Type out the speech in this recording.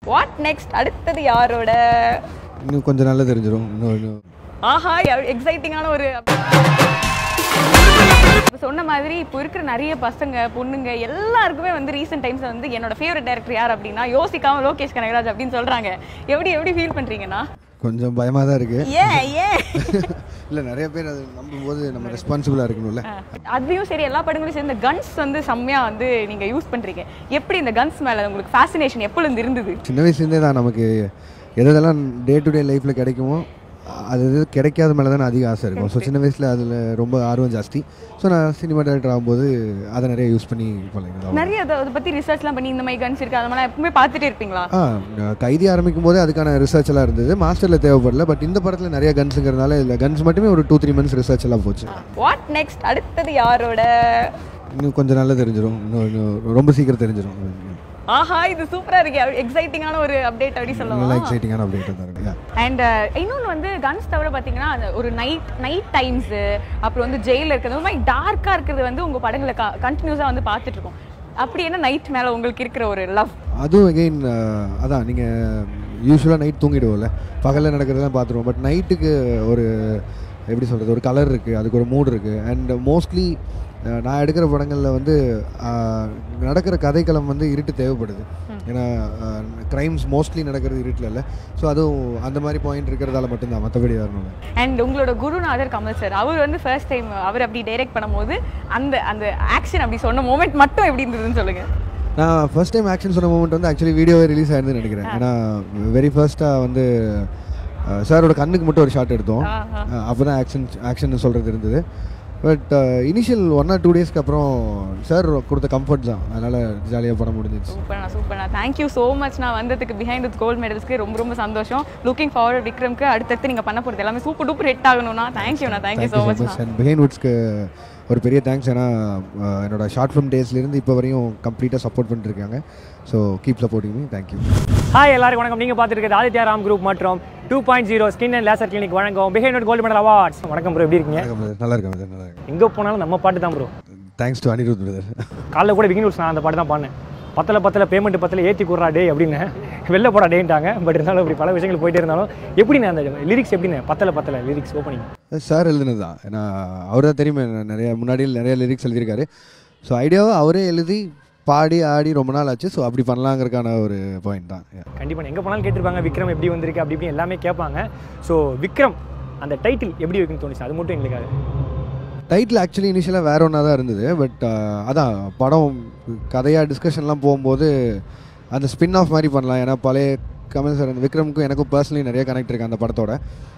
What next? அடுத்தது யாரோட? இன்னும் கொஞ்சம் நல்லா தெரிஞ்சிடும். இன்னும் ஆஹா, எக்ஸைட்டிங்கான ஒரு சொன்ன மாதிரி இப்போ இருக்கிற நிறைய பசங்க பொண்ணுங்க எல்லாருக்குமே வந்து ரீசெண்ட் டைம்ஸ் வந்து என்னோட ஃபேவரட் டைரக்டர் யார் அப்படின்னா யோசிக்காம லோகேஷ் கனகராஜ் அப்படின்னு சொல்றாங்க. எப்படி ஃபீல் பண்றீங்கன்னா? கொஞ்சம் பயமாக தான் இருக்கு. ஏன் இல்லை, நிறைய பேர் அது நம்பும்போது நம்ம ரெஸ்பான்சிபிளாக இருக்கணும்ல. அதையும் சரி, எல்லா படங்களையும் சரி இந்த கன்ஸ் வந்து செம்மையா வந்து நீங்கள் யூஸ் பண்ணுறீங்க. எப்படி இந்த கன்ஸ் மேலே உங்களுக்கு ஃபேசினேஷன் எப்போலேருந்து இருந்தது? சின்ன வயசுலேருந்தே தான் நமக்கு எதெல்லாம் டே டு டே லைஃப்பில் கிடைக்குமோ அது கிடைக்காத மேலே தான் அதிக ஆசை இருக்கும். ஸோ சின்ன வயசில் அதில் ரொம்ப ஆர்வம் ஜாஸ்தி. ஸோ நான் சினிமா டைரக்டர் ஆகும்போது அதை நிறைய யூஸ் பண்ணி பண்ணுறேன். நிறைய அதை பற்றி ரிசர்ச்லாம் பண்ணி இந்த மாதிரி கன்ஸ் இருக்குது அது மாதிரி எப்பவுமே பார்த்துட்டே இருப்பீங்களா? கைதி ஆரம்பிக்கும் போதே அதுக்கான ரிசர்ச் எல்லாம் இருந்தது. மாஸ்டரில் தேவைப்படல. பட் இந்த படத்தில் நிறைய கன்ஸுங்கிறதுனால இதில் கன்ஸ் மட்டுமே ஒரு 2-3 months ரிசர்ச் எல்லாம் போச்சு. What next? அடுத்தது யாரோட? இன்னும் கொஞ்சம் நல்லா தெரிஞ்சிடும். இன்னும் ரொம்ப சீக்கிரம் தெரிஞ்சிடும். ஆஹா, இது சூப்பரா இருக்கு. எக்ஸைட்டிங்கான ஒரு அப்டேட் அப்படி சொல்லலாம். நல்ல எக்ஸைட்டிங்கான அப்டேட் தான் இருக்கு. அண்ட் இன்னொன்று வந்து கன்ஸ் தவிர பார்த்தீங்கன்னா அந்த ஒரு நைட் டைம்ஸ் அப்புறம் வந்து ஜெயிலில் இருக்கிறது மாதிரி டார்க்காக இருக்கிறது வந்து உங்கள் படங்களை கண்டினியூஸாக வந்து பார்த்துட்டு இருக்கோம். அப்படி என்ன நைட் மேலே உங்களுக்கு இருக்கிற ஒரு லவ்? அதுவும் அகெயின் அதான், நீங்கள் யூஸ்வலாக நைட் தூங்கிடுவோம்ல, பகலில் நடக்கிறதெல்லாம் பார்த்துருவோம். பட் நைட்டுக்கு ஒரு எப்படி சொல்கிறது, ஒரு கலர் இருக்குது, அதுக்கு ஒரு மூட் இருக்குது. அண்ட் மோஸ்ட்லி நான் எடுக்கிற படங்களில் வந்து நடக்கிற கதைக்களம் வந்து இருட்டு தேவைப்படுது. ஏன்னா க்ரைம்ஸ் மோஸ்ட்லி நடக்கிறது இருட்டில் இல்லை. ஸோ அதுவும் அந்த மாதிரி பாயிண்ட் இருக்கிறதால மட்டும்தான், மற்றபடி வரணும். அண்ட் உங்களோட குருநாதர் கமல் சார், அவர் வந்து ஃபர்ஸ்ட் டைம் அவர் அப்படி டைரக்ட் பண்ணும்போது அந்த ஆக்ஷன் அப்படி சொன்ன மூமெண்ட் மட்டும் எப்படி இருந்ததுன்னு சொல்லுங்கள். நான் ஃபர்ஸ்ட் டைம் ஆக்ஷன் சொன்ன மூமெண்ட் வந்து ஆக்சுவலி வீடியோவே ரிலீஸ் ஆயிருந்துன்னு நினைக்கிறேன். ஏன்னா வெரி ஃபர்ஸ்ட்டாக வந்து சாரோட கண்ணுக்கு மட்டும் ஒரு ஷாட் எடுத்தோம். அப்போ தான் ஆக்ஷன் சொல்கிறது இருந்தது. பட் இனிஷியல் 1 or 2 daysக்கு அப்புறம் சார் கொடுத்த கம்ஃபர்ட் தான், அதனால் ஜாலியாக படம் முடிஞ்சிச்சு. சூப்பர்ண்ணா. Thank you so much. நான் வந்ததுக்கு பிஹைண்ட் கோல்ட் மெடல்ஸ்க்கு ரொம்ப சந்தோஷம். லுக்கிங் ஃபார்வர்ட் விக்ரம்க்கு அடுத்தடுத்து நீங்கள் பண்ண போகிறது எல்லாமே சூப்பர் டூப்பர் ஹிட் ஆகணும்னா. தேங்க்யூண்ணா. Thank you so much. அண்ட் பிஹைண்ட்வுட்ஸ்க்கு ஒரு பெரிய தேங்க்ஸ். ஏன்னா என்னோட ஷார்ட் ஃபிலிம் டேஸ்லேருந்து இப்போ வரையும் கம்ப்ளீட்டாக சப்போர்ட் பண்ணிட்டுருக்காங்க. So keep supporting me. Thank you. Hi எல்லாருக்கும் வணக்கம். நீங்கள் பார்த்துருக்கிறது ஆதித்யா ராம் குரூப் மற்றும் 2.0 ஸ்கின் அண்ட் லேசர் கிளினிக் வழங்கும் பிஹைண்ட் கோல்டு மெடல் அவார்ட்ஸ். வணக்கம் ப்ரோ, எப்படி இருக்கீங்க? நல்லா இருக்கேன். நல்லா இருக்கேன். எங்கே போனாலும் நம்ம பாட்டு தான் bro. Thanks to Anirudh brother. காலைல கூட பிகின்வுட்ஸ் நான் அந்த பாட்டு தான் பாடினேன். பத்தல பேமெண்ட் 10 ஏற்றி கூடுறா டே அப்படின்னு வெளில போடா டேன்ட்டாங்க. பட் இருந்தாலும் இப்படி பல விஷயங்கள் போயிட்டே இருந்தாலும் எப்படிண்ணே அந்த லிரிக்ஸ் எப்படிண்ணே பத்தல லிரிக்ஸ் ஓப்பனிங்? சார் எழுதுனது தான். ஏன்னா அவர் தான் தெரியுமே, நிறைய லிரிக்ஸ் எழுதியிருக்காரு. ஸோ ஐடியாவை அவரே எழுதி பாடி ஆடி ரொம்ப நாள் ஆச்சு. ஸோ அப்படி பண்ணலாங்கிறதுக்கான ஒரு பாயிண்ட் தான். கண்டிப்பாக எங்கே போனாலும் கேட்டிருப்பாங்க விக்ரம் எப்படி வந்திருக்கு அப்படி இப்படி எல்லாமே கேட்பாங்க. ஸோ விக்ரம் அந்த டைட்டில் எப்படி வைக்கணும்னு தோணுச்சு, அது மட்டும் எங்களுக்காக. டைட்டில் ஆக்சுவலி இனிஷியலாக வேற ஒன்றா தான் இருந்தது. பட் அதான் படம் கதையாக டிஸ்கஷன்லாம் போகும்போது அந்த ஸ்பின் ஆஃப் மாதிரி பண்ணலாம். ஏன்னா பழைய கமல் சார் அந்த விக்ரமுக்கும் எனக்கும் பர்சனலி நிறைய கனெக்ட் இருக்குது அந்த படத்தோட.